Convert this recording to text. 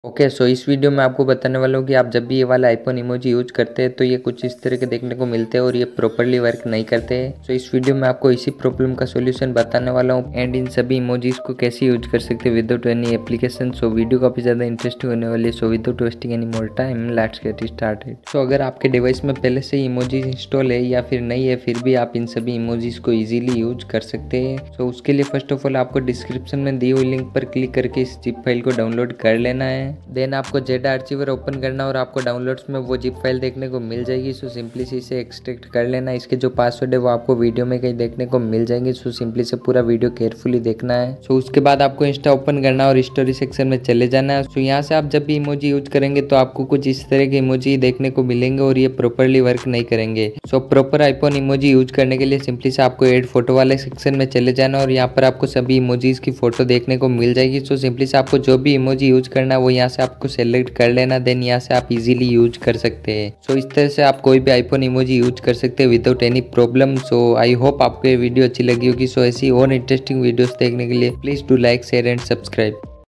Okay so इस video में आपको बताने वाला हूँ कि आप जब भी ये वाला आईफोन इमोजी यूज करते हैं तो ये कुछ इस तरह के देखने को मिलते हैं और ये प्रॉपर्ली वर्क नहीं करते हैं। सो इस वीडियो में आपको इसी प्रॉब्लम का सॉल्यूशन बताने वाला हूँ एंड इन सभी इमोजीज को कैसे यूज कर सकते हैं without any application. So video काफी ज्यादा इंटरेस्टिंग होने वाली है। So without wasting any more time let's get started. So अगर आपके डिवाइस में पहले से ही इमोजीज इंस्टॉल है या फिर नहीं है फिर भी आप इन सभी इमोजीज को इजीली यूज कर सकते हैं। सो उसके लिए फर्स्ट ऑफ ऑल आपको डिस्क्रिप्शन में दी हुई लिंक पर क्लिक करके इस जिप फाइल को डाउनलोड कर लेना है। देन आपको जेड आर्चिवर ओपन करना और आपको डाउनलोड्स में वो जिप फाइल देखने को मिल जाएगी। सो सिंपली से इसे एक्सट्रैक्ट कर लेना। इसके जो पासवर्ड है वो आपको वीडियो में कहीं देखने को मिल जाएंगे। सो सिंपली से पूरा वीडियो केयरफुली देखना है। सो उसके बाद आपको इंस्टा ओपन करना और स्टोरी सेक्शन में चले जाना है। सो यहाँ से आप जब भी इमोजी यूज करेंगे तो आपको कुछ इस तरह के इमोजी देखने को मिलेंगे और ये प्रॉपरली वर्क नहीं करेंगे। So proper iPhone emoji use करने के लिए सिंपली से आपको ऐड फोटो वाले सेक्शन में चले जाना और यहाँ पर आपको सभी इमोजीज की फोटो देखने को मिल जाएगी। सो सिंपली से आपको जो भी इमोजी यूज करना है वो यहाँ से आपको सेलेक्ट कर लेना। देन यहाँ से आप इजीली यूज कर सकते हैं। सो इस तरह से आप कोई भी आईफोन इमोजी यूज कर सकते हैं without any problem. So I hope आपको ये वीडियो अच्छी लगी होगी। सो ऐसी और इंटरेस्टिंग वीडियोस देखने के लिए please do like share and subscribe.